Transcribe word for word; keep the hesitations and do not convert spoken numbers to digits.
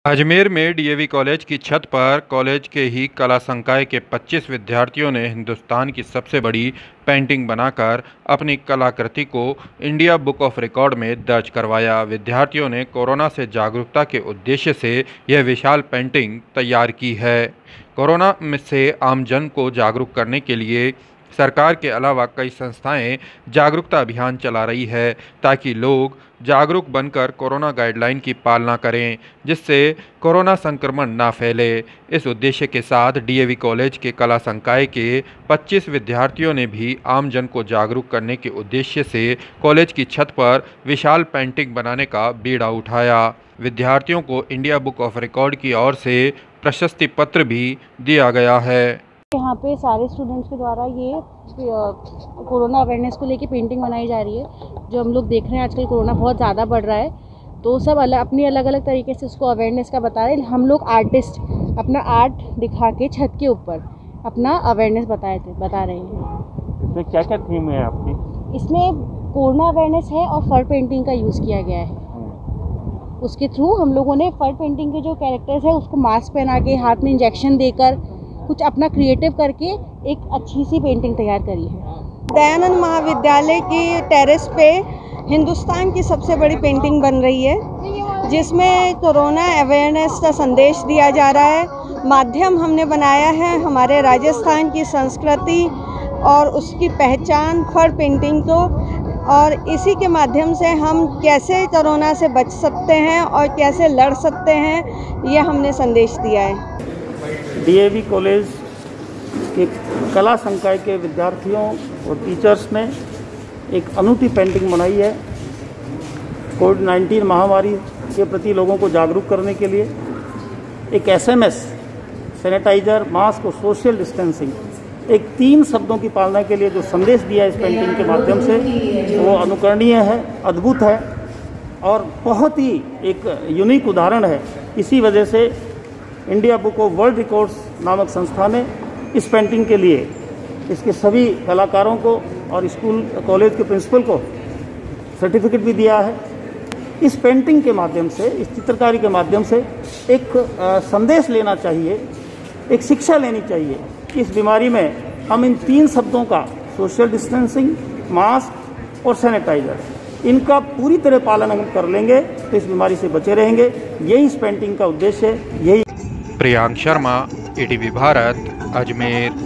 अजमेर में DAV college की छत पर कॉलेज के ही कला संकाय के पच्चीस विद्यार्थियों ने हिंदुस्तान की सबसे बड़ी पेंटिंग बनाकर अपनी कलाकृति को इंडिया बुक ऑफ रिकॉर्ड में दर्ज करवाया। विद्यार्थियों ने कोरोना से जागरूकता के उद्देश्य से यह विशाल पेंटिंग तैयार की है। कोरोना में से आमजन को जागरूक करने के लिए सरकार के अलावा कई संस्थाएं जागरूकता अभियान चला रही है, ताकि लोग जागरूक बनकर कोरोना गाइडलाइन की पालना करें, जिससे कोरोना संक्रमण ना फैले। इस उद्देश्य के साथ डीएवी कॉलेज के कला संकाय के पच्चीस विद्यार्थियों ने भी आमजन को जागरूक करने के उद्देश्य से कॉलेज की छत पर विशाल पेंटिंग बनाने का बीड़ा उठाया। विद्यार्थियों को इंडिया बुक ऑफ रिकॉर्ड की ओर से प्रशस्ति पत्र भी दिया गया है। यहाँ पे सारे स्टूडेंट्स के द्वारा ये कोरोना अवेयरनेस को लेके पेंटिंग बनाई जा रही है। जो हम लोग देख रहे हैं आजकल कोरोना बहुत ज़्यादा बढ़ रहा है, तो सब अलग अपनी अलग अलग तरीके से उसको अवेयरनेस का बता रहे हैं। हम लोग आर्टिस्ट अपना आर्ट दिखा के छत के ऊपर अपना अवेयरनेस बताए थे बता रहे हैं। इसमें क्या क्या थीम है आपकी? इसमें कोरोना अवेयरनेस है और फर पेंटिंग का यूज़ किया गया है। उसके थ्रू हम लोगों ने फर पेंटिंग के जो कैरेक्टर्स है उसको मास्क पहना के हाथ में इंजेक्शन देकर कुछ अपना क्रिएटिव करके एक अच्छी सी पेंटिंग तैयार करी है। दयानंद महाविद्यालय की टेरेस पे हिंदुस्तान की सबसे बड़ी पेंटिंग बन रही है, जिसमें कोरोना अवेयरनेस का संदेश दिया जा रहा है। माध्यम हमने बनाया है हमारे राजस्थान की संस्कृति और उसकी पहचान फर पेंटिंग को, और इसी के माध्यम से हम कैसे कोरोना से बच सकते हैं और कैसे लड़ सकते हैं, ये हमने संदेश दिया है। डीएवी कॉलेज के कला संकाय के विद्यार्थियों और टीचर्स ने एक अनूठी पेंटिंग बनाई है कोविड नाइन्टीन महामारी के प्रति लोगों को जागरूक करने के लिए। एक एसएमएस, सैनिटाइजर, मास्क और सोशल डिस्टेंसिंग, एक तीन शब्दों की पालना के लिए जो संदेश दिया इस पेंटिंग के माध्यम से, वो अनुकरणीय है, अद्भुत है और बहुत ही एक यूनिक उदाहरण है। इसी वजह से India Book of World Records नामक संस्था ने इस पेंटिंग के लिए इसके सभी कलाकारों को और स्कूल कॉलेज के प्रिंसिपल को सर्टिफिकेट भी दिया है। इस पेंटिंग के माध्यम से, इस चित्रकारी के माध्यम से एक आ, संदेश लेना चाहिए, एक शिक्षा लेनी चाहिए कि इस बीमारी में हम इन तीन शब्दों का, सोशल डिस्टेंसिंग, मास्क और सैनिटाइजर, इनका पूरी तरह पालन हम कर लेंगे तो इस बीमारी से बचे रहेंगे। यही इस पेंटिंग का उद्देश्य है। यही प्रियांक शर्मा, ईटीवी भारत, अजमेर।